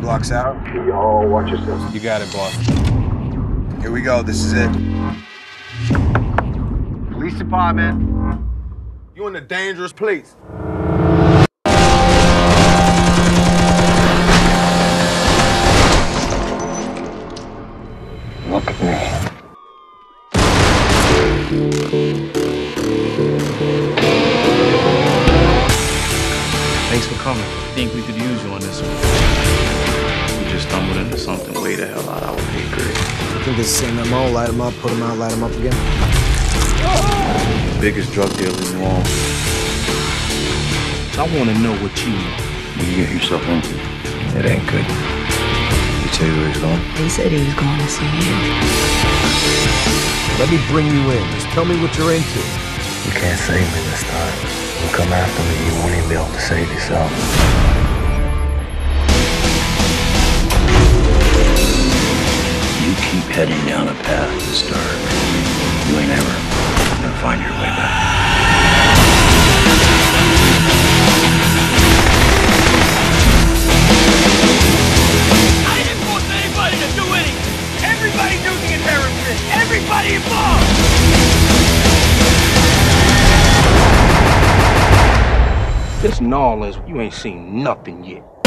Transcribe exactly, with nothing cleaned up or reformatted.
blocks out. Y'all watch yourselves. You got it, boss. Here we go. This is it. Police department. You in a dangerous place. Look at me. Thanks for coming. I think we could use you on this one. We just stumbled into something way the hell out of our pay grade. I think it's the same M O. Light him up, put him out, light him up again. Biggest drug dealer in New Orleans. I want to know what you know. What you get yourself into? It ain't good. You tell you where he's going? He said he was going to see you. Let me bring you in. Just tell me what you're into. You can't save me this time. You come after me, you won't even be able to save yourself. You keep heading down a path that's dark. You ain't ever gonna find your way back. I didn't force anybody to do anything. Everybody's using a terrorist. Everybody involved. This New Orleans, you ain't seen nothing yet.